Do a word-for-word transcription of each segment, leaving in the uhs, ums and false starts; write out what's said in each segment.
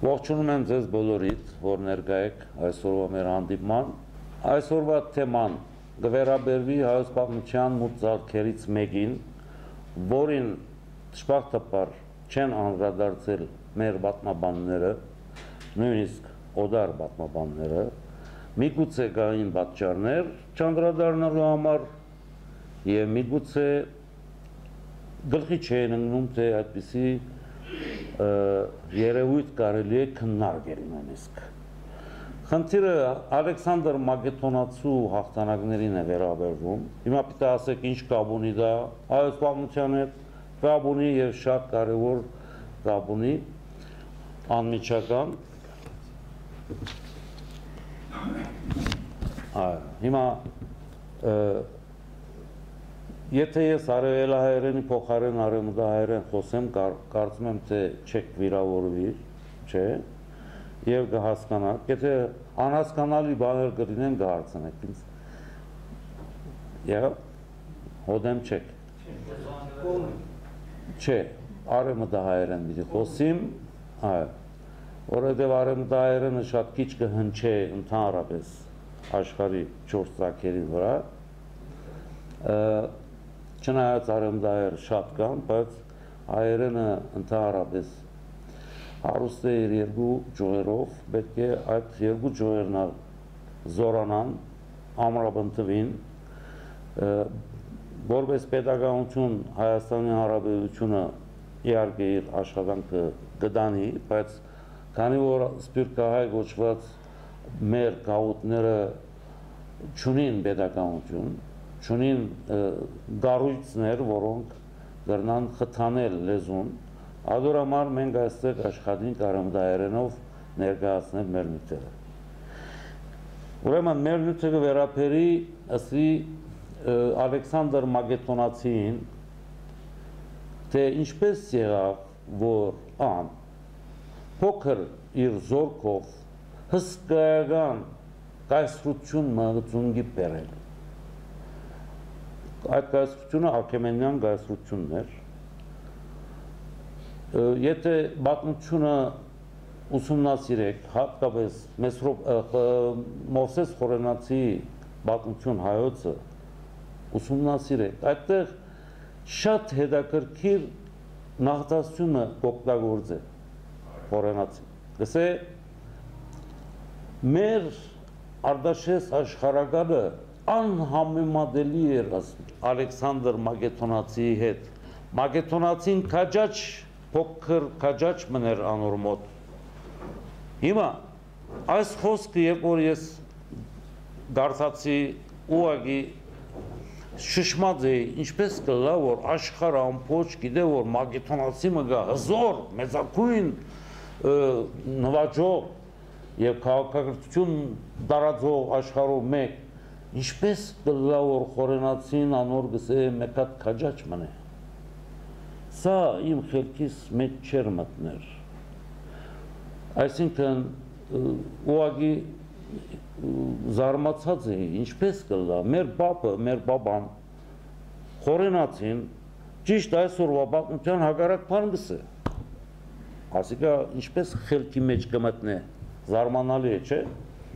Ողջունում եմ ձեզ բոլորիդ, որ ներկա եք այսօրվա մեր հանդիպման։ Այսօրվա թեման կվերաբերվի հայոց պատմության մութ ծալքերից մեկին, որին դժբախտաբար չեն անդրադարձել մեր պատմաբանները, նույնիսկ օդար պատմաբանները, միգուցե կային պատճառներ չանդրադառնալու համար եւ միգուցե գլխի չեն ընկնում, թե այդպիսի երևույթ կարելի է քննարկել նույնիսկ։ Խնդիրը Ալեքսանդր Մակեդոնացու հաղթանակներին է վերաբերվում։ Հիմա պիտի ասեք ինչ կապ ունի դա հայոց պատմության հետ, կապ ունի եւ շատ կարեւոր կապ ունի անմիջական։ Այո, հիմա Եթե ես արևելահայերենի փոխարեն արևմտահայերեն խոսեմ, կարծում եմ, թե չեք վիրավորվի, չէ, եւ կհասկանաք, եթե անհասկանալի բաներ կլինեն, կհարցնեք ինձ։ Եվ հոդեմ չեք։ Չէ, արևմտահայերեն պիտի խոսիմ, այո, որովհետեւ արևմտահայերենը շատ քիչ կհնչե ընդհանրապես աշխարհի չորս ծագերի վրա։ Չնայած արևմտահայեր շատ կան, բայց հայերենը ընդհանրապես հարուստ է իր երկու ջոերով, պետք է այդ երկու ջոերն զորանան, ամրապնդվին, որպես պետականություն Հայաստանի Հանրապետությունը իհարկե իր աշխատանքը կդանի, բայց քանի որ սփյուռքահայ գոչված մեր գաղութները չունին պետականություն, չունին գառույցներ, որոնք կրնան խթանել լեզուն, adorամար մենք այստեղ աշխատենք արևմտահայերենով ներկայացնել մեր նյութերը։ Ուրեմն մեր նյութը կվերապերի ըսի Ալեքսանդր Մակեդոնացին, թե ինչպես եղավ, որ ան փոքր իր զորքով հսկայական կայսրություն մղձունգի բերել։ Այդ կայսրությունը Աքեմենյան կայսրությունն էր։ Եթե պատմությունը ուսումնասիրեք, հատկապես Մովսես Խորենացի պատմություն հայոցը ուսումնասիրեք, այդտեղ շատ հետաքրքիր նախադասությունը օգտագործե Խորենացի։ Գսե մեր Արտաշես աշխարհականը անհամեմատելի էր Ալեքսանդր Մակեդոնացիի հետ։ Մակեդոնացին քաջաճ, փոքր քաջաճ մներ անոր մոտ։ Հիմա այս խոսքը, երբ որ ես դարձածի ուղղակի շշմած էի, ինչպես կլա, որ աշխարհը ամբողջ գիտե, որ Մակեդոնացի մգա հզոր, մեծակույն նվաճող եւ քաղաքակրթություն տարածող աշխարհով մեկ, ինչպես կլա, որ Խորենացին անոր գսե մեկ հատ քաջաճ մնե։ Սա իմ խելքիս մեջ չեր մտներ։ Այսինքն ուղղակի զարմացած էի, ինչպես կլա, մեր բաբը, մեր բաբան Խորենացին ճիշտ այսօրվա պատմության հակառակ բան գսե։ Ասիկա ինչպես խելքի մեջ կմտնե, զարմանալի է, չէ՞։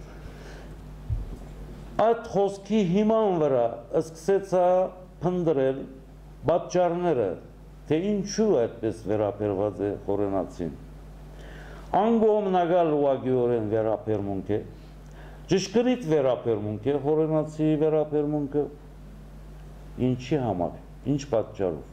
Այդ խոսքի հիման վրա սկսեցա փնտրել պատճառները, թե ինչու այդպես վերաբերված է Խորենացին։ Անգոմնագալ ուղղակիորեն վերաբերմունք է, ճշգրիտ վերաբերմունք է Խորենացի վերաբերմունքը, ինչի համար, ինչ պատճառով։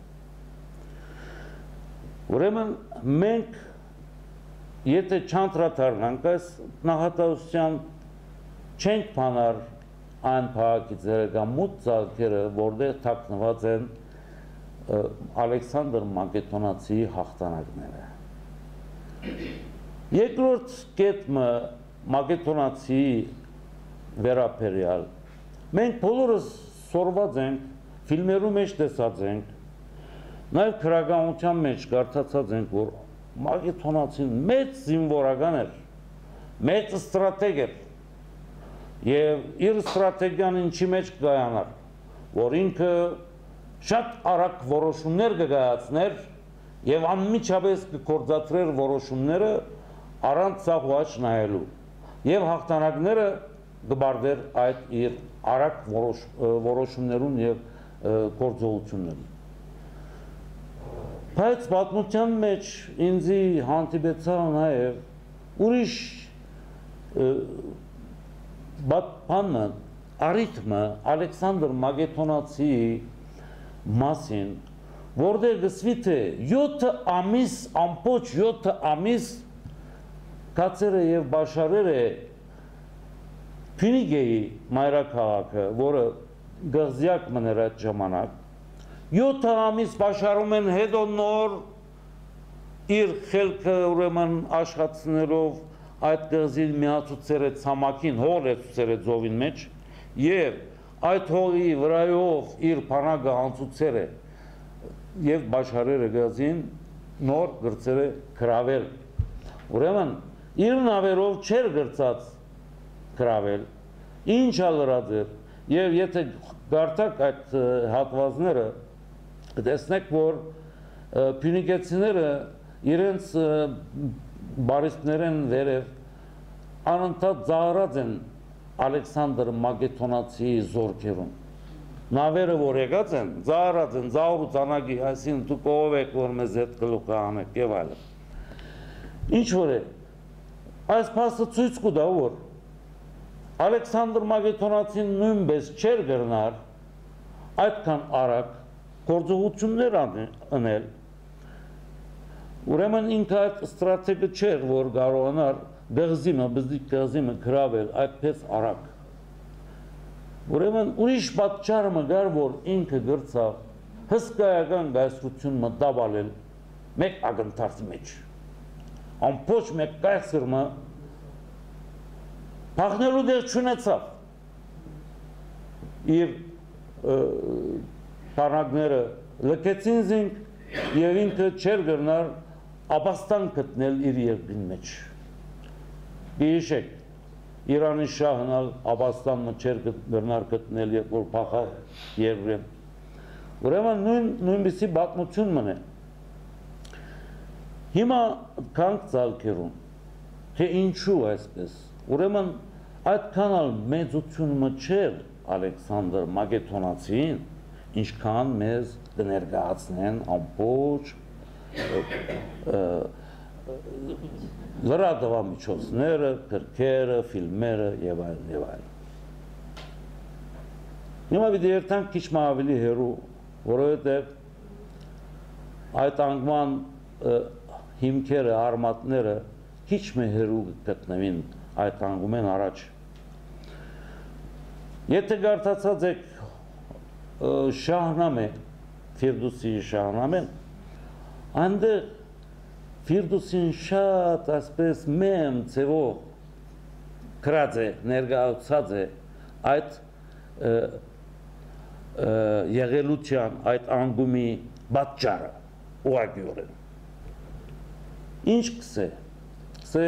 Ուրեմն մենք եթե չանդրադառնանք այս նախադասության, չենք բանար այն փաղաքիցերը կամ մութ ծալքերը, որտեղ թաքնված են Ալեքսանդր Մակեդոնացիի հաղթանակները։ Երկրորդ կետը Մակեդոնացիի վերաբերյալ, մենք բոլորս սորված ենք, ֆիլմերում մեջ տեսած ենք, նաև քրագանության մեջ կարդացած ենք, որ Մակեդոնացին մեծ զինվորական էր, մեծ ստրատեգ էր, եւ իր ստրատեգիան ինչի մեջ կայանար, որ ինքը շատ արագ որոշումներ կկայացներ եւ անմիջապես կգործադրեր որոշումները առանց սա ոչ նայելու եւ հաղթանակները գբարդեր այդ իր արագ որոշումներուն եւ գործողություններուն բայց պատմության մեջ ինձի հանդիպեցա նաեւ ուրիշ բանը արիթմը Ալեքսանդր Մակեդոնացիի մասին որտեղ գսվի թե յոթ ամիս ամբողջ յոթ ամիս կացերը եւ բաշարերը Փյունիկեի մայրաքաղաքը որը գղզյակ մներ այդ ժամանակ յոթ ամիս բաշարում են հետո նոր իր խելքը ուրեմն աշխատցնելով այդ գղզին միացուցեր է ցամաքին հող է ցուցեր է ծովին մեջ եւ այդ հողի վրայով իր բանակը անցուցեր է եւ բաշարերը գազին նոր գրծերը կրավել ուրեմն իր նավերով չեր գրծած կրավել ինչա լրադեր եւ եթե գարտակ այդ հատվածները տեսնեք որ փյունիկեցիները իրենց բարիստներեն վերև անընդհատ զարած են Ալեքսանդր Մակեդոնացիի զորքերուն նավերը որ եկած են, զարած են, զաուրու ծանագի, այսին դուք ով եք, որ մեզ հետ գլուխը անեք և այլը։ Ինչ որ է, այս պասը ծույց կուտա, որ Ալեքսանդր Մակեդոնացին նույնպես չեր գրնար այդքան արագ գործողություններ անել, ուրեմն ինքը այդ ստրատեգը չէր, որ կարողանար գղզիմը, բզդիկ գղզիմը գրավել այդպես արագ։ Ուրեմն ուրիշ պատճառը մգար, որ ինքը գրծավ հսկայական գայսրություն մտավալել մեկ ագնթարդի մեջ։ Ամբողջ մեկ գայսրմը փախնելու դեր չունեցավ։ Իր բանակները լքեցին զինք եւ ինքը չեր գրնար ապաստան գտնել իր երկրի մեջ։ Գիշեք Իրանի շահնալ ապաստանը չեր գրնար գտնել երբ որ փախավ երկրին։ Ուրեմն նույն նույնպիսի պատմություն մնե։ Հիմա կանք ցալքերուն թե ինչու այսպես։ Ուրեմն այդքան ալ մեծությունը չէր Ալեքսանդր Մակեդոնացին, ինչքան մեզ կներկայացնեն ամբողջ լրատվամիջոցները, գրքերը, ֆիլմերը եւ այլն եւ այլն։ Հիմա պիտի երթանք քիչ ավելի հեռու, որովհետեւ այդ անգման հիմքերը, արմատները քիչ մե հեռու գտնվին այդ անգումեն առաջ։ Եթե գարտացած եք Շահնամե, Ֆիրդուսի Շահնամեն, այնտեղ Ֆիրդուսին շատ ասպես մեմ ծևով գրած է, ներկայացած է այդ եղելության, այդ անգումի պատճառը ուղղակիորեն։ Ինչ կսե, կսե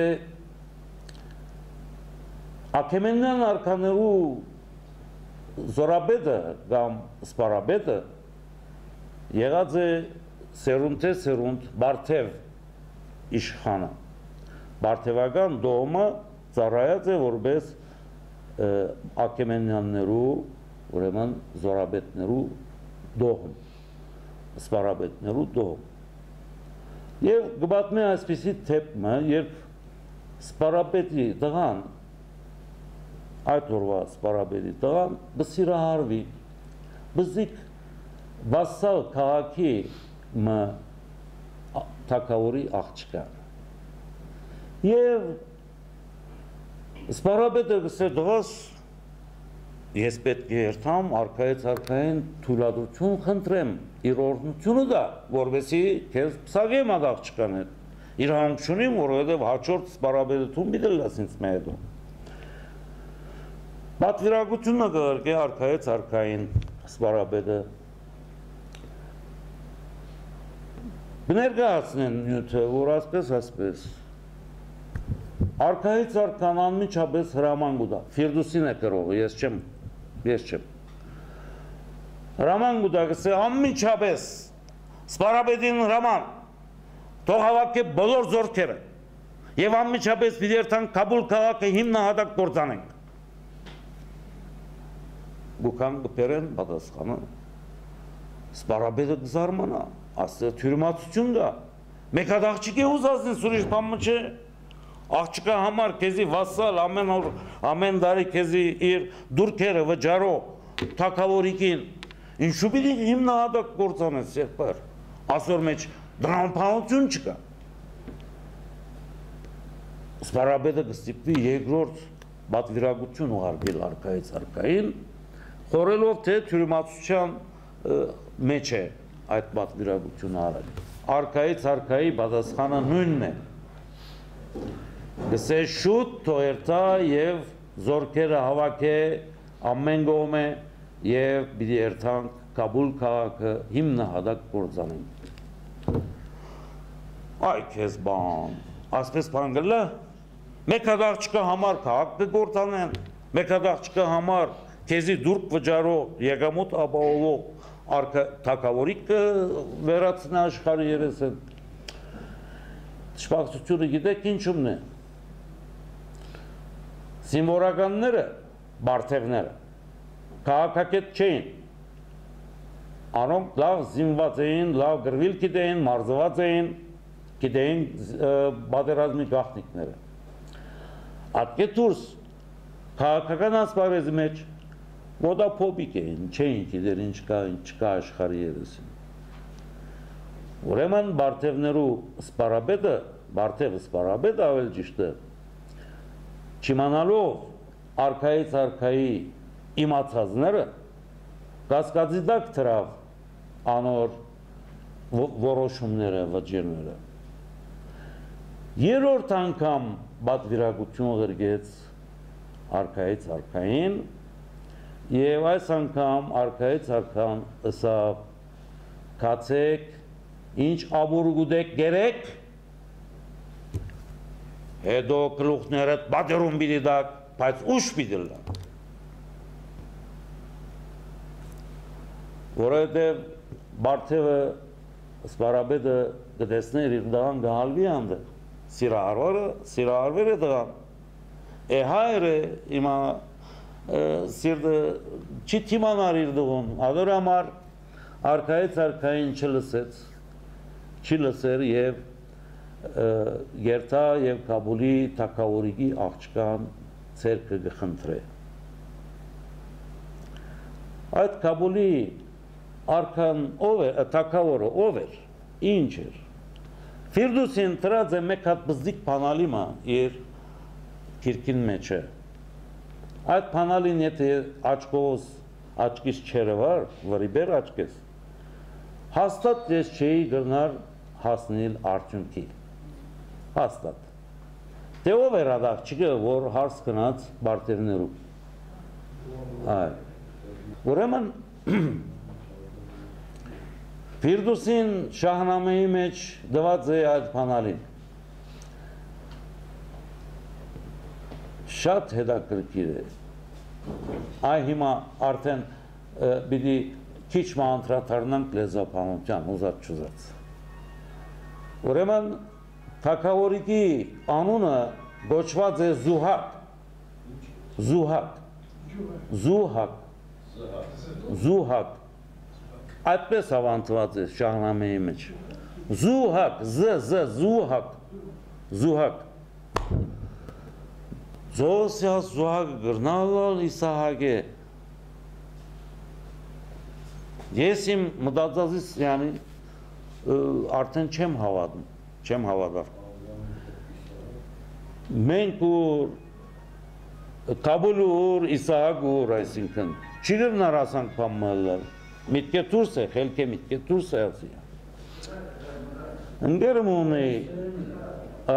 Աքեմենյան արքաներու զորաբեդը կամ սպարաբեդը եղած է սերունդ է սերունդ Բարթև իշխանը։ Բարթևական դողմը ծառայած է որպես Աքեմենյաններու, ուրեմն զորաբեդներու դողմ, սպարաբեդներու դողմ։ Եվ գբատմի այսպիսի թեպմը, երբ սպարաբեդի տղան, այդ օրվա սպարաբեդի տղան, բսիրահարվի, բզիկ վասալ քաղաքի մը թակավորի աղջկան։ Եվ սպարաբետը գսեր դղաս, ես պետք է երթամ, արքայից արքային թույլատություն խնդրեմ, իր օրհնությունը դա, որովհետեւ քեզ փսագեմ այդ աղջկան հետ։ Իր հանքությունին, որովհետեւ հաջորդ սպարաբետություն մի դելաս ինձ մեդո։ Պատվիրակությունը կգրկե արքայից արքային սպարաբետը Բներգացնեն նյութը, որ ասպես ասպես, արքայից արքան անմիջապես հրաման գուտա, Ֆիրդուսին է կրողը, ես չեմ, ես չեմ, հրաման գուտա կսե անմիջապես, սպարաբետին հրաման, թող հավաք է բոլոր զորքերը, Եվ անմիջապես պիտի երթանք Կաբուլ քաղաքը հիմնահատակ կործանենք։ Գուքան կբերեն պատասխանը, սպարաբետը կզարմանա, ասը թյուրիմացություն կա, մեկ հատ աղջիկ է ուզածին սուրիշ բամը չէ, աղջիկա համար քեզի վասալ ամեն օր, ամեն տարի քեզի իր դուրքերը վճարո թակավորիկին, ինչու պիտի հիմնահատակ կործանես եղբայր, ասոր մեջ դրամապանություն չկա։ Սպարաբետը կստիպվի երկրորդ պատվիրակություն ուղարկել արքայից արքային, խորելով թե թյուրիմացության մեջ է այդ պատվիրակությունը արել։ Արքայից արքայի պատասխանը նույնն է։ Գսե շուտ թողերթա եւ զորքերը հավաքե ամեն կողմ է եւ պիտի երթանք Կաբուլ քաղաքը հիմնահատակ կործանենք։ Այ քեզ բան, ասպես բան գլա, մեկ հատ աղջիկա համար քաղաք կգործանեն, մեկ հատ աղջիկա համար քեզի դուրք վճարո եկամուտ ապահովող թակավորիկ վերացնի աշխարհի երեսեն։ Դժբախտությունը գիտեք ինչումն է։ Զինվորականները, բարթեղները քաղաքակետ չէին։ Անոնք լավ զինված էին, լավ գրվիլ գիտեին, մարզված էին, գիտեին պատերազմի գաղտնիքները։ Ատկե դուրս քաղաքական ասպարեզի մեջ ոտափոբիկ էին, չէին գիտեր ինչ կա, ինչ կա աշխարհի երեսին։ Ուրեմն բարթևներու սպարաբետը, բարթևը սպարաբետը ավել ճիշտ է, չիմանալով արքայից արքայի իմացածները կասկածի տակ թրավ անոր որոշումները, վճիռները։ Երրորդ անգամ պատվիրակություն ղրգեց արքայից արքային եւ այս անգամ արքայից արքան ըսավ կացեք ինչ աբուր գուդեք գերեք հետո գլուխներդ բادرում պիտի դակ բայց ուշ պիտի լա որովհետեւ բարթևը սպարաբետը կտեսներ իր դան գալվի անդը սիրահարվերը սիրահարվերը դան է հայրը իմա սիրտը չի թիմանար իր դողում ադոր համար արքայից արքային չլսեց չի լսեր եւ երթա եւ Կաբուլի թակավորիկի աղջկան ցերկը գխնդրե այդ Կաբուլի արքան ով է թակավորը ով էր ինչ էր Ֆիրդուսին տրած է մեկ հատ բզդիկ բանալիմա իր քիրքին մեջ է այդ բանալին եթե աչքոս աչքից չերևար վրիբեր աչքես հաստատ ես չէի գնար հասնել արդյունքի հաստատ դե ով էր այդ աղջիկը որ հարց գնաց բարթերներու այ ուրեմն Ֆիրդուսին շահնամեի մեջ դված է այդ բանալին շատ հետաքրքիր է այ հիմա արդեն պիտի քիչ անդրադառնանք լեզվաբանության ուզած չուզած ուրեմն թակավորիկի անունը գոչված է Զուհակ Զուհակ Զուհակ Զուհակ այդպես ավանդված է շահնամեի մեջ Զուհակ զ զ Զուհակ Զուհակ Զոսյա Զուհակ գրնալալ Իսահակ է ես իմ մտածածից յանի արդեն չեմ հավատում չեմ հավատար մենք ուր Կաբուլուր Իսահակուր այսինքն չի գրնար ասանք պամմալալ Միտկե դուրս է, խելքե միտկե դուրս է ասի։ Ընկերում ունի, ա,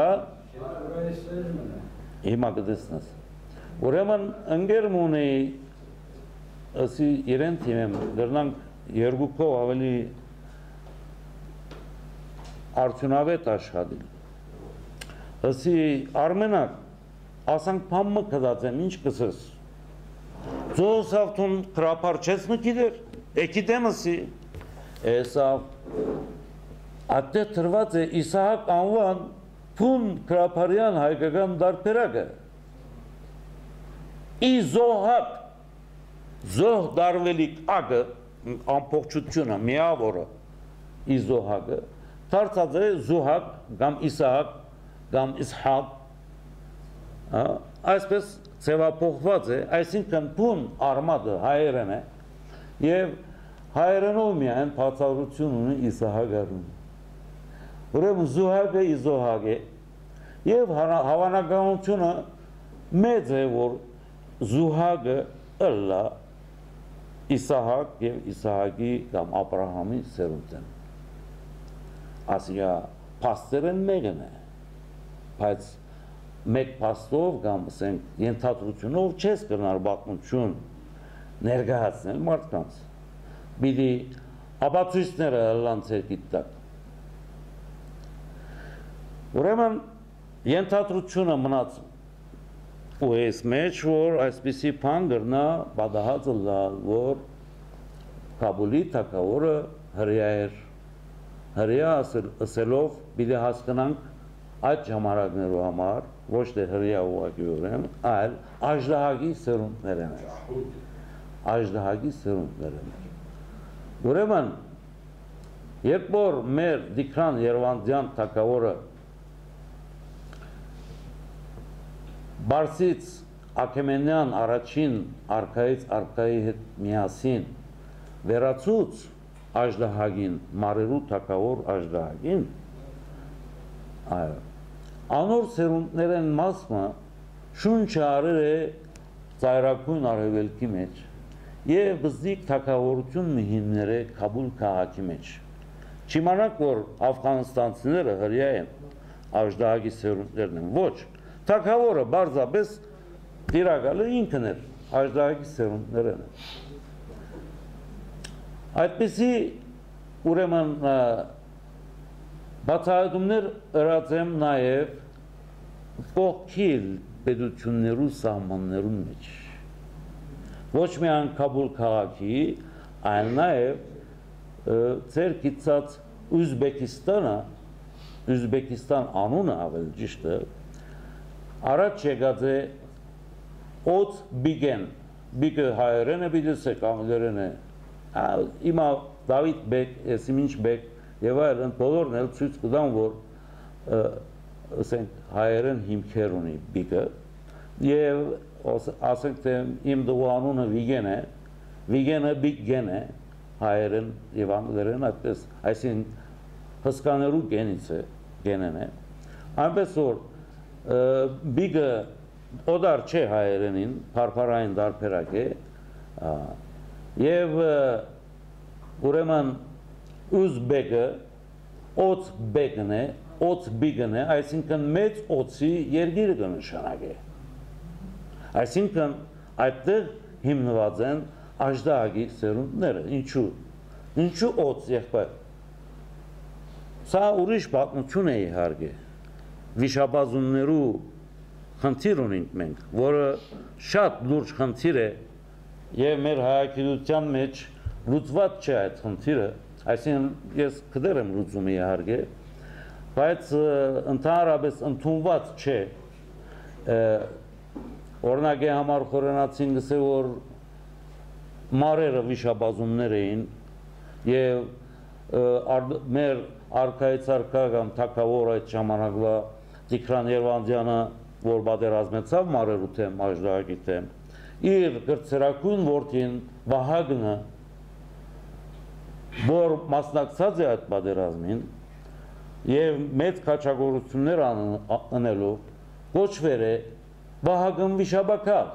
հիմա կտեսնես։ Ուրեմն ընկերում ունի, ասի իրեն թիմեմ, դրնանք երկուքով ավելի արդյունավետ աշխատիլ։ Ասի Արմենակ, ասանք պամմը կդած եմ, ինչ կսես։ Ձոսավթուն կրապար չես մկիդեր։ Էկիտեմսի էսավ ատե տրված է Իսահակ անվան Փուն Քրափարյան հայկական դարբերակը իզոհակ զոհ դարվելիք ագը ամբողջությունը միավորը իզոհակը դարձած է զուհակ կամ իսահակ կամ իսհակ այսպես ձևափոխված է, այսինքն փուն արմատը հայերեն է եւ հայերենով միայն բացառություն ունի իսահակարուն ուրեմն զուհակը իզոհակ է եւ հավանականությունը մեծ է որ զուհակը ըլլա Իսահակ եւ Իսահակի կամ Աբրահամի սերունդն ասիա փաստերն մեկն է բայց մեկ փաստով կամ ասենք ենթադրությունով չես կրնար բացություն ներկայացնել մարդկանց բիդի ապացույցները լանցեր գիտակ ուրեմն ենթադրությունը մնաց ու այս մեջ որ այսպիսի բան գրնա բադահածը լալ որ Կաբուլի թագավորը հրյա էր հրյա ասելով պիտի հասկանանք այդ ժամանակներու համար ոչ թե հրյա ուղղակիորեն այլ աժդահագի սերունդներն են աժդահագի սերունդներն են ուրեմն երբ որ մեր Դիքրան Երվանդյան թագավորը Բարսից Աքեմենյան առաջին արքայից արքայի հետ միասին վերացուց աժդահագին մարերու թագավոր աժդահագին այո անոր սերունդներն մասը շունչը արել է ծայրակույն արևելքի մեջ եւ բզիկ թագավորություն մհիններ է Կաբուլ քաղաքի մեջ չիմանաք որ աֆղանստանցիները հրյա են աժդահագի սերունդներն են ոչ թագավորը բարձրապես տիրակալը ինքն էր աժդահագի սերունդներն են այդպիսի ուրեմն բացահայտումներ ըրած եմ նաև կողքիլ պետություններու սահմաններուն մեջ ոչ միայն Կաբուլ քաղաքի այլ նաև ծեր գիծած Ուզբեկիստանը Ուզբեկիստան անունը ավել ճիշտ է առաջ եկած է օց բիգեն բիգը հայերեն է բիդեսեք անգլերեն է իմա Դավիթ բեկ, Էսիմինչ բեկ եւ այլն բոլորն էլ ցույց կտան որ ասենք հայերեն հիմքեր ունի բիգը եւ ասենք թե իմ դու անունը Վիգեն է Վիգենը բիգեն է հայերեն եւ անգլերեն այդպես այսինքն հսկաներու գենից է գենեն է այնպես որ բիգը օդար չէ հայերենին փարփարային դարբերակ է եւ ուրեմն ուզբեկը օց բեկն է օց բիգն է այսինքն մեծ օցի երգիրը կնշանակե այսինքն այդտեղ հիմնված են աժդահագի սերունդները ինչու ինչու օց եղբայր սա ուրիշ պատմություն է իհարկե վիշապազուններու խնդիր ունենք մենք որը շատ լուրջ խնդիր է եւ մեր հայագիտության մեջ լուծված չէ այդ խնդիրը այսինքն ես կդեր եմ լուծում իհարկե բայց ընդհանրապես ընդունված չէ օրինակի համար խորենացին գսե որ մարերը վիշապազուններ էին եւ մեր արքայից արքա կամ թագավոր այդ ժամանակվա Տիգրան Երվանդյանը որ պատերազմեցավ մարերու թեմ աժդահագի թեմ իր գրծերակույն որդին Վահագնը որ մասնակցած է այդ պատերազմին եւ մեծ քաջագործություններ անելով կոչվել է Վահագն վիշապաքաղ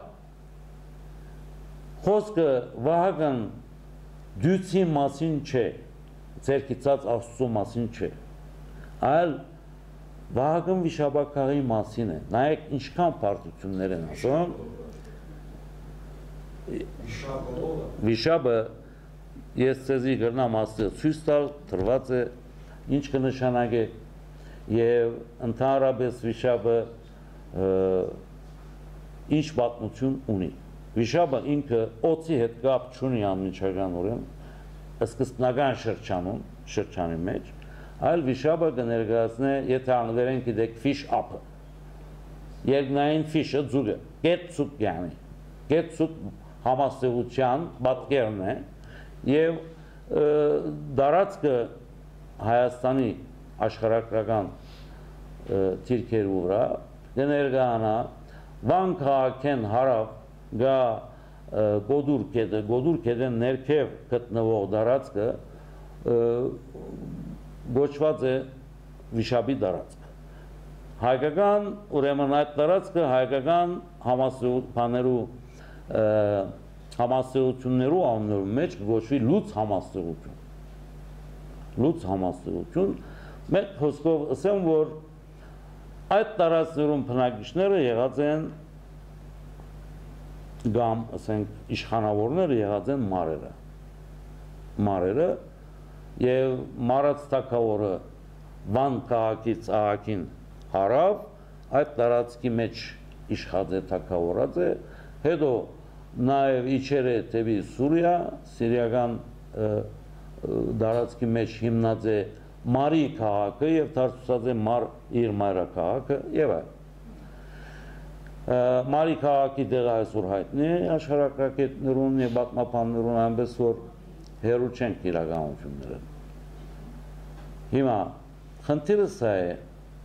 խոսքը Վահագն դյուցի մասին չէ ցերկիցած Աստծո մասին չէ այլ Վահագն վիշապաքաղի մասին է նայեք ինչքան պարտություններ են ասում վիշապը ես ցեզի գրնամ ասել ցույց տալ դրված է ինչ կնշանակե եւ ընդհանրապես վիշապը ինչ պատմություն ունի վիշապը ինքը օծի հետ կապ չունի անմիջականորեն սկզբնական շրջանում շրջանի մեջ այլ վիշապը կներկայացնե, եթե անգլերեն գիտեք, fish up-ը։ Երկնային fish-ը ձուկը, գետցուկ յանի, գետցուկ համաստեղության պատկերն է եւ դարածքը Հայաստանի աշխարհագրական թիրքերի վրա կներկայանա Վան քաղաքեն հարավ գա Գոդուր գետը, Գոդուր գետեն ներքև գտնվող դարածքը գոչված է վիշապի դարածք։ Հայկական, ուրեմն այդ դարածքը հայկական համաստեղություններու համաստեղություններու անուններու մեջ գոչվի լուծ համաստեղություն։ Լուծ համաստեղություն, մեկ խոսքով ասեմ, որ այդ տարածքներում բնակիչները եղած են կամ ասենք իշխանավորները եղած են մարերը։ Մարերը եւ մարած թագավորը Վան քաղաքից աղաքին հարավ այդ տարածքի մեջ իշխած է թագավորած է, հետո նաեւ իջեր է դեպի Սուրիա, սիրիական դարածքի մեջ հիմնած է Մարի քաղաքը եւ դարձած է Մար իր մայրաքաղաքը եւ այլ։ Մարի քաղաքի տեղը այսօր հայտնի է աշխարհագրագետներուն եւ պատմաբաններուն, այնպես որ հերու չենք իրականությունները։ Հիմա խնդիրը սա է,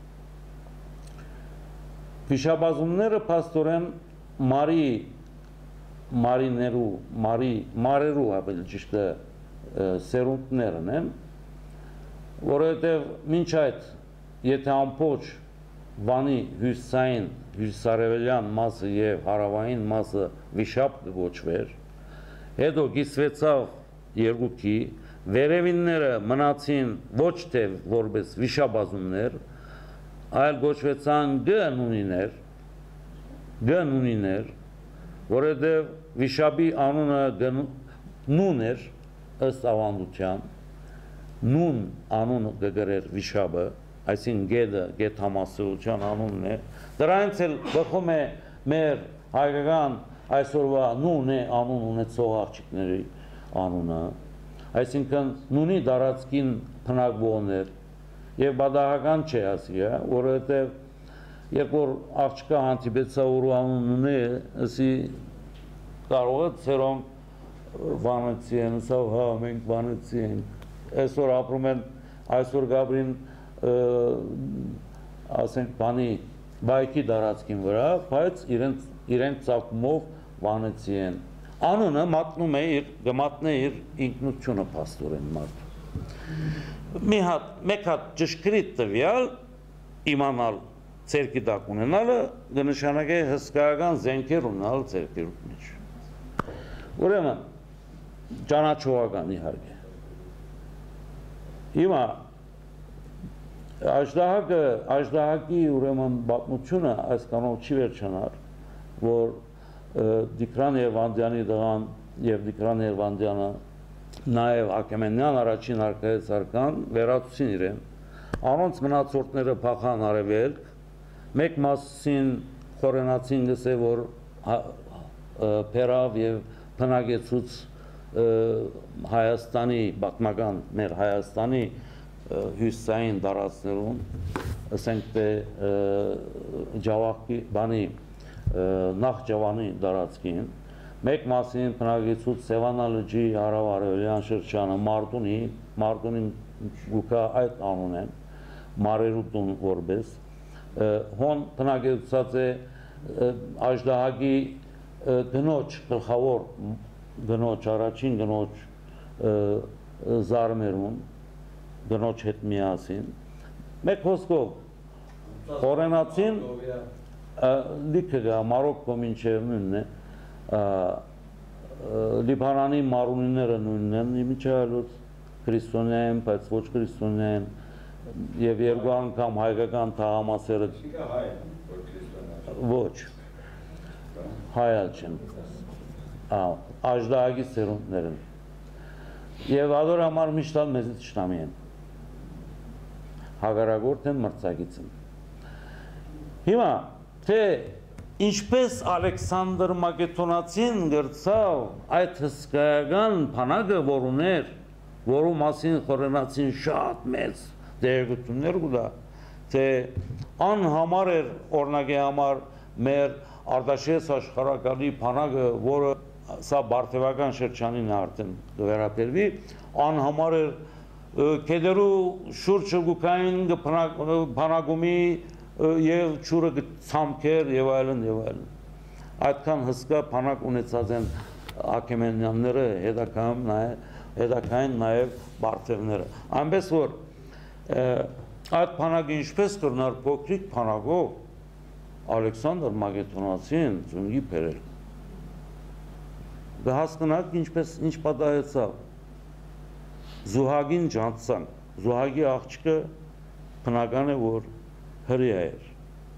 վիշապազումները փաստորեն Մարի մարիներու, Մարի մարերու ավելի ճիշտ է սերունդներն են, որովհետև մինչ այդ, եթե ամբողջ Վանի հյուսիսային, հյուսիսարևելյան մասը եւ հարավային մասը վիշապ կոչվեր, հետո կիսվեցավ երկուքի, վերևինները մնացին ոչ թե որպես վիշապազումներ, այլ կոչվեցան գնունիներ, գնունիներ, որովհետև վիշապի անունը նուն էր ըստ ավանդության, նուն անուն կգրեր վիշապը, այսին գետը, գետ համաստեղության անունն է, դրանից էլ բխում է մեր հայկական այսօրվա նուն է անուն ունեցող աղջիկների անունը, այսինքն նունի դարածքին բնակվողներ եւ բադահական չէ ասի, որովհետեւ երբ որ աղջկա հանդիպեցա որ անուն ունի, ասի կարող է ցերոնք Վանեցի են, սա հա մենք Վանեցի ենք, այսօր ապրում են, այսօր գաբրին ասենք բանի բայքի դարածքին վրա, բայց իրենք ծագումով Վանեցի են։ Անունը մատնում է իր, գմատնե իր ինքնությունը փաստորեն մարդու։ Մի հատ, մեկ հատ ճշգրիտ տվյալ իմանալ ցերկի տակ ունենալը կնշանակե հսկայական զենքեր ունենալ ցերկի մեջ։ Ուրեմն ճանաչողական իհարկե։ Հիմա Աժդահակը, աժդահակի ուրեմն պատմությունը այս կանով չի վերջանար, որ Դիկրան Երվանդյանի դղան եւ Դիկրան Երվանդյանը նաեւ Աքեմենյան առաջին արկայից արկան վերացուցին իրեն, անոնց մնացորդները փախան արևելք, մեկ մասին խորենացին գսե, որ Փերավ եւ բնակեցուց Հայաստանի, պատմական մեր Հայաստանի հյուսիսային դարածներում, ասենք թե Ջավախի բանի Նախճավանի դարածքին, մեկ մասին բնակեցուց Սևանա լճի հարավ-արևելյան շրջանը Մարտունի, Մարտունին գուկա այդ անուն են, Մարերուտուն որպես, հոն բնակեցած է Աժդահակի գնոջ, գլխավոր գնոջ, առաջին գնոջ զարմերուն, գնոջ հետ միասին, մեկ հոսքով խորենացին, լիքը գա, Մարոկկո մինչև նույնն է, Լիբանանի մարունիները նույնն են, իմիջայլոց քրիստոնյա են, բայց ոչ քրիստոնյա են, և երկու անգամ հայկական թաղամասերը ոչ, հայալ չեն, Աժդահակի սերունդներ են, և ադոր համար միշտալ մեզից շնամի են, հագարագորդ են, մրցակից են։ Հիմա, թե ինչպես Ալեքսանդր Մակեդոնացին գրծավ այդ հսկայական բանակը, որ ուներ, որու մասին խորենացին շատ մեծ դերգություններ կուտա, թե անհամար էր օրնագի համար մեր Արտաշես աշխարհակալի փանակը, որը սա բարթևական շրջանին արդեն վերաբերվի, անհամար էր կեդերու շուրջը գուկային փանակումի և չուրը ցամքեր և այլն և այլն։ Այդքան հսկա փանակ ունեցած են Աքեմենյանները, հետաքային նաև բարթևները։ Այնպես որ այդ փանակը ինչպես կրնար փոքրիկ փանակով Ալեքսանդր Մակեդոնացին ծունգի բերել։ Կհասկանաք ինչպես ինչ պատահեցավ։ Զուհագին ջանցանք, Զուհագի աղջիկը բնական է, որ հրեա էր։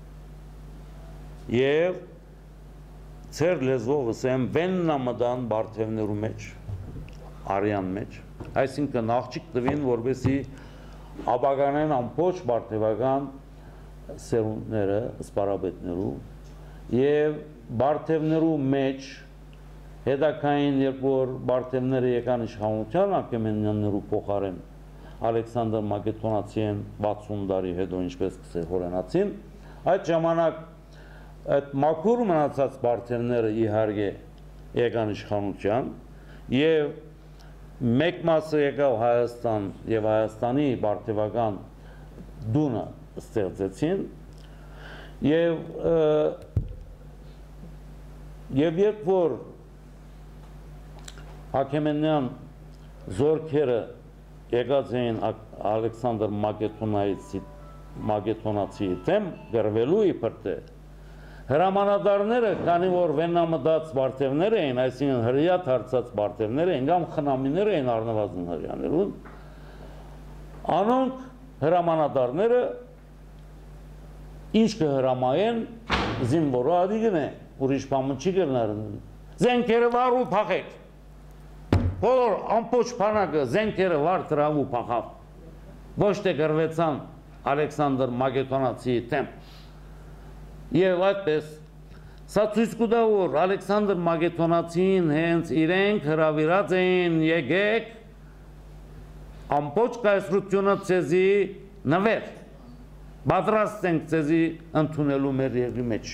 Եվ ծեր լեզվով ասեմ վեննա մտան բարթևներու մեջ, արյան մեջ, այսինքն աղջիկ տվին, որպեսզի ապագանեն ամբողջ բարթևական սերունդները, սպարաբետներու և բարթևներու մեջ հետաքային, երբ որ բարթևները եկան իշխանության Աքեմենյաններու փոխարեն Ալեքսանդր Մակեդոնացին վաթսուն տարի հետո ինչպես կսեհորենացին, այդ ժամանակ այդ մաքուր մնացած բարթևները իհարկե եկան իշխանության և մեկ մասը եկավ Հայաստան և Հայաստանի բարթևական դունը ստեղծեցին և և երբ որ Աքեմենյան զորքերը եկած էին Ալեքսանդր Մակեդոնացի դեմ գրվելու իբր թե հրամանատարները, քանի որ վեննամտած բարթևներ էին, այսինքն հրեա դարձած բարթևներ էին, կամ խնամիներ էին առնվազն հրեաներուն, անոնք հրամանատարները ինչ կհրամայեն զինվորը ադիգն է, ուրիշ բան չի կրնար, զենքերը վար ու փախեք, բոլոր ամբողջ բանակը զենքերը վար տրավ ու փախավ, ոչ թե գրվեցան Ալեքսանդր Մակեդոնացի դեմ։ Եվ այդպես, սա ցույց կտա, որ Ալեքսանդր Մակեդոնացին հենց իրենք հրավիրած էին եկեք ամբողջ կայսրությունը ցեզի նվեր, պատրաստ ենք ցեզի ընդունելու մեր երկրի մեջ։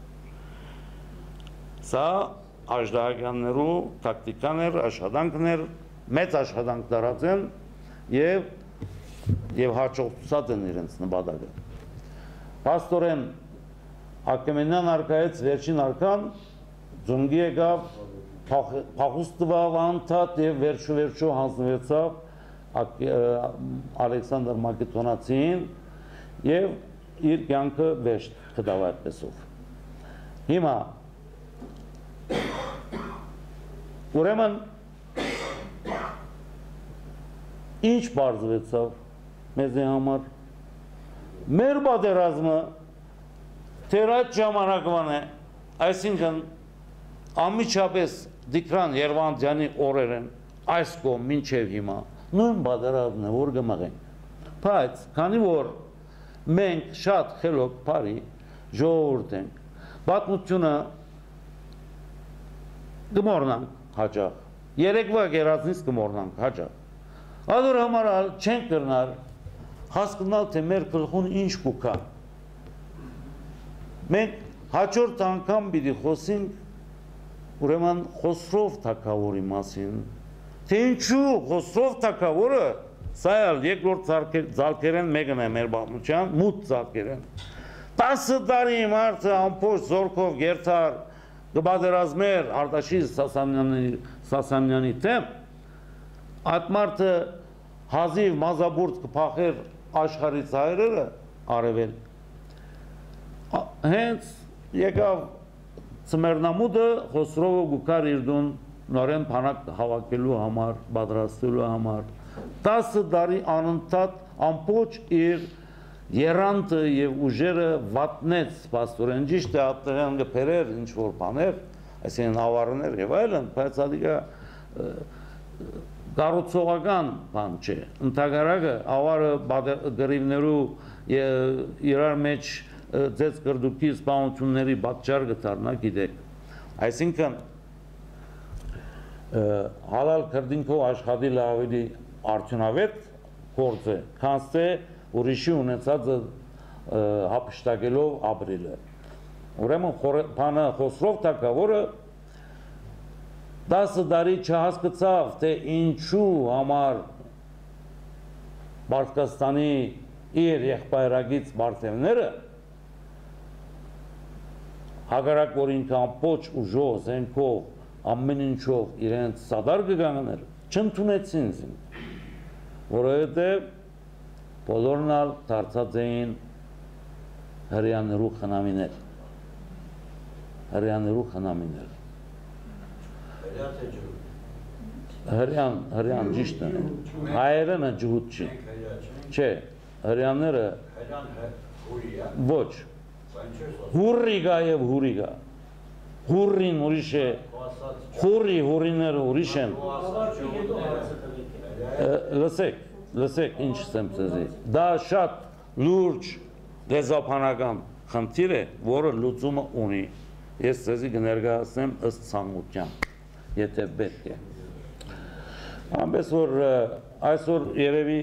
Սա աժդահականներու տակտիկաներ, աշխատանքներ, մեծ աշխատանք դարած են և և հաջողացած են իրենց նպատակը։ Փաստորեն Աքեմենյան արքայից վերջին արքան ծունգի եկավ, փախուստ տվավ անդադ և վերջո վերջո հանձնվեցավ Ալեքսանդր Մակեդոնացին և իր կյանքը վերջ կտավ այդպեսով։ Հիմա ուրեմն ինչ բարձվեցավ մեզի համար։ Մեր պատերազմը թեր այդ ժամանակվան է, այսինքն անմիջապես Դիկրան Երվանդյանի օրերեն այս կողմ մինչև հիմա նույն պատերազմն է, որ կմղենք։ Բայց քանի որ մենք շատ խելոք բարի ժողովուրդ ենք, պատմությունը կմոռնանք հաճախ, երեկվա կերածնից կմոռնանք հաճախ։ Ադոր համար չենք կրնար հասկանալ, թե մեր գլխուն ինչ կուքա։ Մենք հաջորդ անգամ պիտի խոսենք ուրեմն Խոսրով թագավորի մասին, թե ինչու Խոսրով թագավորը, սա էլ երկրորդ ձալկերեն մեկն է մեր պատմության, մութ ձալկերեն։ տասը տարի մարդը ամբողջ զորքով գերտար կպատերազմեր Արտաշես Սասանյանի դեմ, այդ մարդը հազիվ մազաբուրդ կփախեր աշխարհից հայրերը արևել։ Հենց եկավ Ծմերնամուտը Խոսրովը գուկար իր դուն նորեն փանակ հավաքելու համար, պատրաստելու համար, տասը տարի անընդհատ ամբողջ իր երանտը եւ ուժերը վատնեց պաստորեն, ճիշտ է ապտեղան կփերեր ինչ որ բաներ, այսինքն ավարներ եւ այլն, բայց ադիգա կառուցողական բան չէ։ Ընդհանրակը ավարը գրիվներու իրար մեջ ձեզ կրդուկի սպանությունների պատճառ կդառնա, գիտեք։ Այսինքն հալալ քրդինքով աշխատելը ավելի արդյունավետ գործ է, քանց թե ուրիշի ունեցածը հապշտակելով ապրելը։ Ուրեմն բանը Խոսրով թագավորը տասը տարի չհասկացավ, թե ինչու համար Պարսկաստանի իր եղբայրագից մարդևները հագարակ որ ինքան պոչ ուժով, զենքով, ամեն ինչով իրենց սադար կգաններ, չընդունեցին զին, որովհետև բոլորն ալ դարձած էին հրյաներու խնամիներ, հրյաներու խնամիներ։ Հրյան, հրյան ճիշտ է, հայերենը ջհուտ չի, չէ, հրյանները ոչ, հուրրիգա և հուրիգա, հուրրին ուրիշ է, հուրրի հուրիները ուրիշ են, լսեք, լսեք ինչ սեմ ծեզի, դա շատ լուրջ դեզապանական խնդիր է, որը լուծումը ունի, ես ծեզի կներկայացնեմ ըստ ցանկության, եթե պետք է։ Ամենից որ այսօր երևի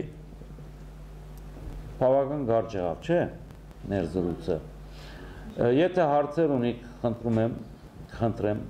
բավական կարճ եղավ, չէ՞, ներզրույցը։ Եթե հարցեր ունիք, խնդրում եմ, խնդրեմ։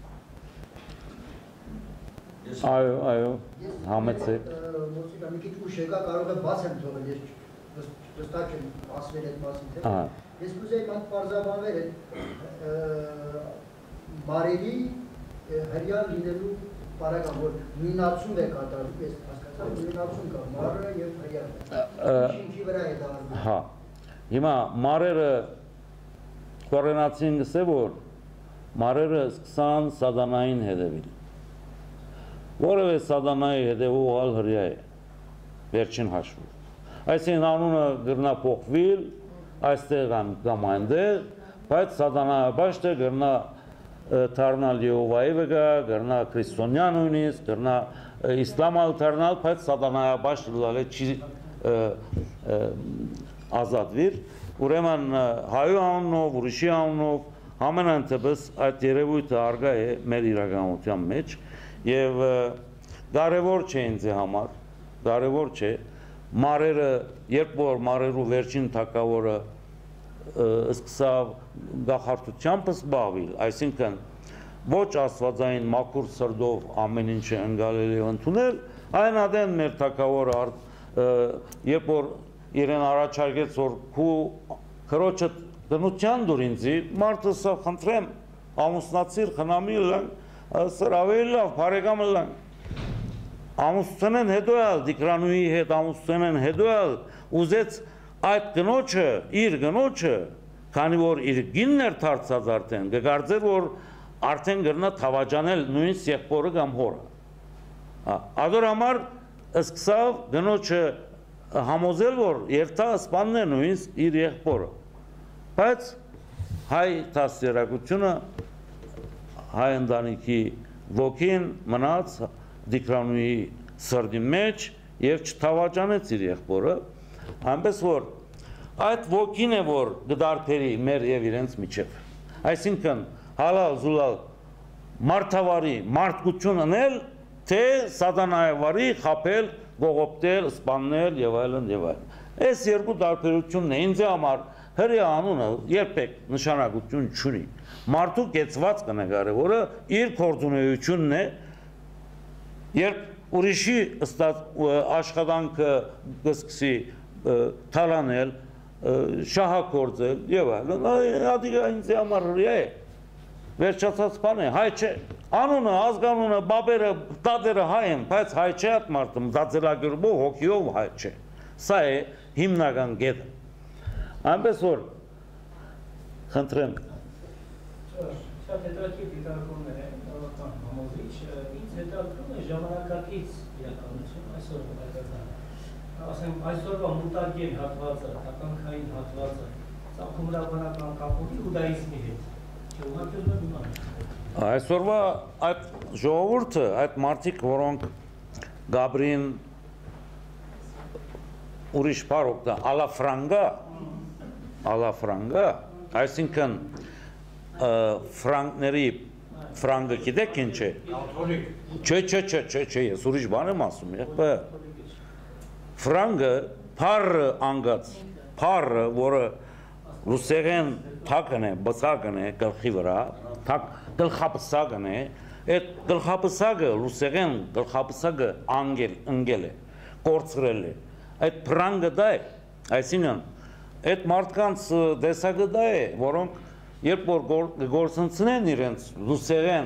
Այո, այո, համեցեք։ Ոսիկ մի քիչ ուշ եկա, կարող է բաց եմ թողել, ես վստահ եմ ասվել այդ մասին, թե։ Ես կուզեի մանք պարզաբանվել այդ մարերի հրյան լինելու պարագան, որ նույնացում է կատարում, ես հասկացա, նույնացում կա, մարը և հրյանը։ Ինչի վրա է դա արվում։ Հա, հիմա մարերը կորենացին գսե, որ մարերը սկսան սադանային հետևիլ։ Որև է սադանայի հետևուղալ հրյա է, վերջին հաշվով։ Այսին անունը գրնա պողվիլ, այստեղ կամ այնտեղ, բայց սադանայը բաշտը գրնա թարնալ Եհովայի վրա, գրնա քրիստոնյան նույնիսկ, գրնա իսլամալ թարնալ, բայց սատանայաբաշ լալը չի ազատվիր, ուրեմն հայու անունով, ուրիշի անունով, ամեն ընդեպս այդ երևույթը արգա է մեր իրականության մեջ և կարևոր չէ ինձ համար, կարևոր չէ, մարերը, երբ որ մարերու վերջին թագավորը սկսավ գախարտությամբ զբաղվել, այսինքն ոչ աստվածային մաքուր սրտով ամեն ինչը ընկալել և ընդունել, այն ադեն մեր թագավորը երբ որ իրեն առաջարկեց, որ քու քրոջը դնության դուր ինձի, մարդը սա խնդրեմ, ամուսնացիր, խնամի լան, սրավելի լավ, բարեկամը լան, ամուսնեն հետո ալ, դիկրանուի հետ ամուսնեն հետո ալ, ուզեց այդ գնոջը, իր գնոջը, քանի որ իր գինն էր դարձած արդեն, կգարձեր, որ արդեն գրնա թավաջանել նույնիսկ եղբորը կամ հորը։ Ադոր համար սկսավ գնոջը համոզել, որ երթա սպանն է նույնիսկ իր եղբորը։ Բայց հայ դաստիարակությունը, հայ ընտանիքի ոգին մնաց դիկրանուի սրտի մեջ և չթավաջանեց իր եղբորը, այնպես որ այդ ոգին է, որ գդարբերի մեր և իրենց միջև։ Այսինքն հալալ զուլալ մարդավարի մարդկություն ընել, թե սատանայավարի խապել, գողոպտել, սպաննել և այլն և այլն։ Այս երկու տարբերությունն է, ինձ համար հրյա անունը երբեք նշանակություն չունի։ Մարդու կեցված կնկարը, որը իր գործունեությունն է, երբ ուրիշի աշխատանքը կսկսի թալանել, շահագործել և այլն, ադիգա ինձ համար հրյա է, վերջացած բան է, հայ չէ, անունը, ազգանունը, բաբերը, տատերը հայ են, բայց հայ չէ այդ մարդը, մտածելակերպով, հոգիով հայ չէ, սա է հիմնական գետը, այնպես որ, խնդրեմ։ Շատ հետաքրքիր դիտարկումներ են, բավական համոզիչ, ինձ հետաքրքրում է ժամանակակից իրականություն այսօր հայկական։ Ասեմ, այսօրվա մուտագեն հատվածը, տականքային հատվածը, ծագումրաբանական կապ ունի հուդայիզմի հետ, չուղղակի իման։ Այսօրվա այդ ժողովուրդը, այդ մարդիկ, որոնք Գաբրին ուրիշ բառ օգտա, ալաֆրանգա, ալաֆրանգա, այսինքն ֆրանկների ֆրանգը գիտեք ինչ է։ Չէ, չէ, չէ, չէ, չէ, ես ուրիշ բան եմ ասում, եղբայր։ Ֆրանգը փառը անգած, փառը, որը ռուսերեն թակն է, բսակն է գլխի վրա, թակ գլխապսակն է, այդ գլխապսակը ռուսերեն գլխապսակը անգել, ընկել է, կորցրել է, այդ ֆրանգը դա է, այսինքն այդ մարդկանց տեսակը դա է, որոնք երբ որ գործընծնեն իրենց ռուսերեն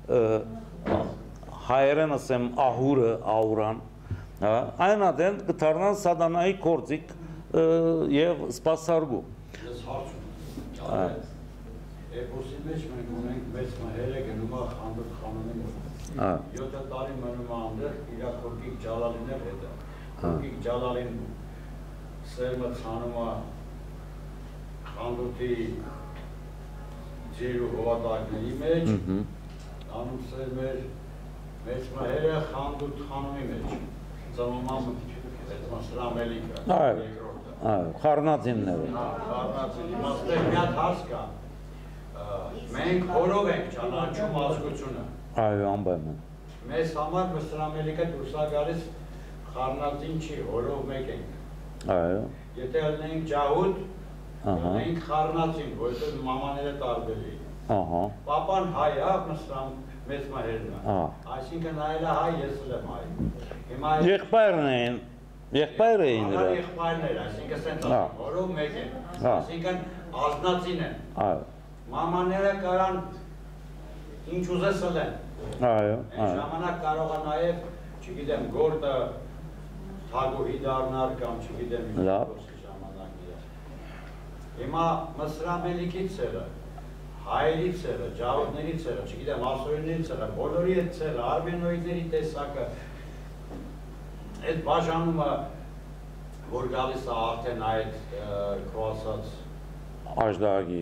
հայերեն ասեմ ահուրը, ահուրան, այն ադեն կդառնան սատանայի գործիք եւ սպասարկու։ Ես հարցում եմ, էպոսի մեջ մենք ունենք մեծ մահերը գնում է Խանդուտ խանունի մոտ։ յոթ տարի մնում է այնտեղ իր քորկիկ Ջալալին էլ հետը։ Քորկիկ Ջալալին սերմը ցանում է Խանդուտի ջերու հովատակների մեջ, անում սերմեր մեծ մահերը Խանդուտ խանունի մեջ։ Ծնոմամ մեծ մասրամելիքը, երկրորդը։ Խառնածինները։ Խառնածին, իմաստեղ մի հատ հարց կա, մենք հորով ենք ճանաչում ազգությունը։ Այո, անպայման։ Մեզ համար մսրամելիքը դուրս է գալիս խառնածին չի, հորով մեկ ենք։ Այո։ Եթե ելնենք ջահուդ, ելնենք խառնածին, որովհետև մամաները տարբեր էին։ Ահա։ Պապան հայ է, մսրամ մեծ մահերն է։ Այսինքն այլ է հայ, ես էլ եմ հայ։ Եղբայրն էին, եղբայր էին դրա։ Եղբայրներ, այսինքն սենց ասենք, հորով մեկ են։ Այսինքն ազնածին են։ Այո։ Մամաները կարան ինչ ուզես ըլեն։ Այո, այո։ Ժամանակ կարող է նաև, չգիտեմ, գործը թագուհի դառնալ կամ չգիտեմ ինչ գործի ժամանակի է։ Հիմա մսրամելիքի ցեղը, հայերի ցեղը, ջահուդների ցեղը, չգիտեմ, ասորիների ցեղը, բոլորի այդ ցեղը, արմենոիդների տեսակը, այդ բաժանումը, որ գալիս է արդեն այդ քո ասած Աժդահագի,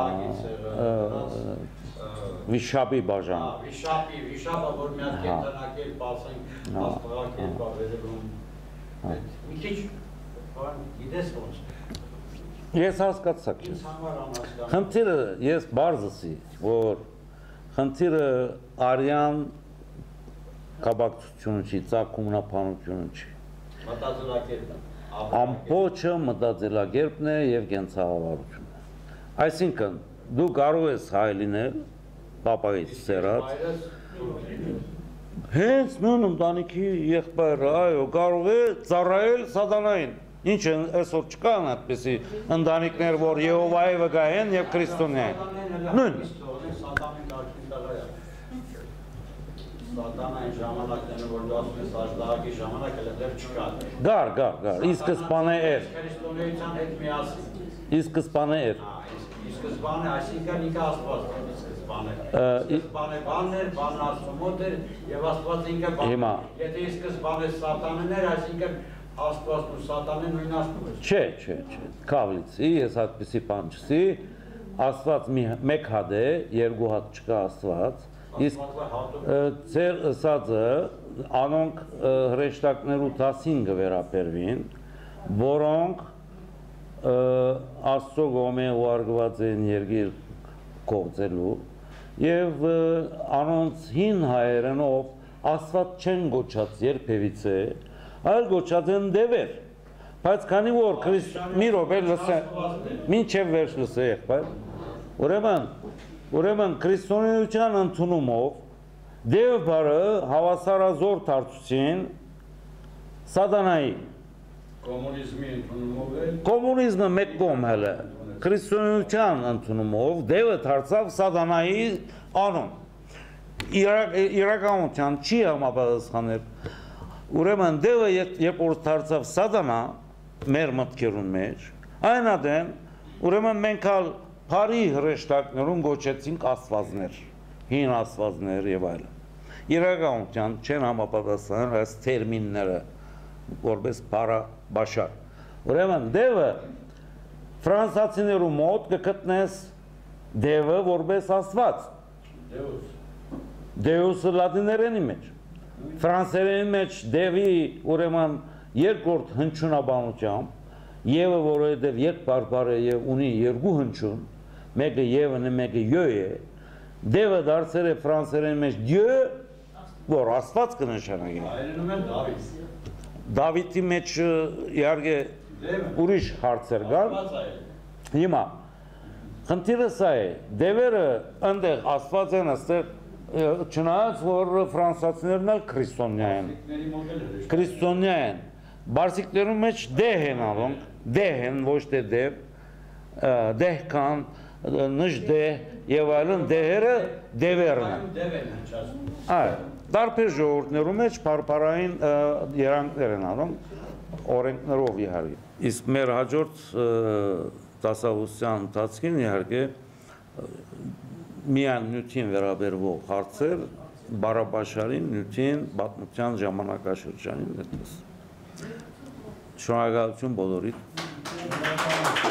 վիշապի բաժան։ Վիշապի, վիշապը, որ մի հատ կենտրոնակերպ ասենք, աստղակերպ ավերելում, մի քիչ գիտես ոնց։ Ես հասկացա քեզ։ Ինձ համար անհասկանում։ Խնդիրը ես բարձրացի, որ խնդիրը արյան կապակցությունը չի, ծագումնապանությունը չի։ Մտածելակերպն է։ Ամբողջը մտածելակերպն է եւ կենցաղավարությունն է։ Այսինքն դու կարող ես հայ լինել, պապայից սերած, հենց նույն ընտանիքի եղբայրը, այո, կարող է ծառայել սատանային։ Ինչ է այսօր չկան այդպիսի ընտանիքներ, որ Եհովայի վկայեն եւ քրիստոնյա են։ Նույն։ Սատանային ժամանակները, որ դու ասում ես աժդահագի ժամանակը դեռ չկա։ Գար, գար, գար, ի սկզբանե էր։ Քրիստոնեության հետ միասին։ Ի սկզբանե էր։ Ի սկզբանե, այսինքն ինքը Աստված է ի սկզբանե։ Սկզբանե բանն էր, բանը Աստծո մոտ էր եւ Աստված ինքը բան։ Եթե ի սկզբանե Սատանեն էր, այսինքն Աստվածն ու Սատանեն նույն Աստծո էր։ Չէ, չէ, չէ։ Քավլիցի, ես այդպեսի բան չսի։ Աստված մեկ հատ է, երկու հատ չկա Աստված։ Իսկ ձեր ըսածը անոնք հրեշտակներու դասին կվերապերվին, որոնք Աստծո գոմե ուարգված են երգիր կողծելու եւ անոնց հին հայերենով Աստված չեն գոչած երբևիցե, այլ գոչած են դևեր։ Բայց քանի որ Քրիստոս մի րոպե լսե, մինչև վերջ լսե եղբայր, ուրեմն Ուրեմն քրիստոնեության ընդունումով դև բառը հավասարազոր դարձուցին սատանայի։ Կոմունիզմի ընդունումով է։ Կոմունիզմը մեկ կողմ հələ։ Քրիստոնեության ընդունումով դևը դարձավ սատանայի անուն։ Իրականության չի համապատասխանել։ Ուրեմն դևը երբ որ դարձավ սատանա մեր մտքերուն մեջ, այն ադեն ուրեմն մենք ալ Փարի հրեշտակներուն գոչեցինք աստվածներ, հին աստվածներ եւ այլն։ Իրականության չեն համապատասխանել այս տերմինները որպես փարաբաշար։ Ուրեմն դևը ֆրանսացիներու մոտ կգտնես դևը որպես աստված։ Դեուս։ Դեուսը լատիներենի մեջ։ Ֆրանսերենի մեջ դևի ուրեմն երկրորդ հնչյունաբանությամբ Եվը որովհետև երկբարբար է եւ ունի երկու հնչյուն, մեկը Եվն է, մեկը Յո է, դևը դարձել է ֆրանսերեն մեջ Դյո, որ Աստված կնշանակի։ Հայերենում են Դավիթ։ Դավիթի մեջ իհարկե ուրիշ հարցեր կար։ Հիմա խնդիրը սա է, դևերը ընդեղ ասված են աստեղ չնայած որ ֆրանսացիներն էլ քրիստոնյա են։ Քրիստոնյա են։ Բարսիկներում մեջ դեհ են անում, դեհ են, ոչ թե դև, դեհ կան, նժդեհ եւ այլն դեհերը դևերն են։ Այ, տարբեր ժողովուրդներում մեջ փարփարային երանգներ են անում, օրենքներով իհարկե։ Իսկ մեր հաջորդ դասավանդության ընթացքին իհարկե միայն նյութին վերաբերվող հարցեր բառաբաշարին, նյութին, պատմության ժամանակաշրջանին այդպես։ Շնորհակալություն բոլորիդ։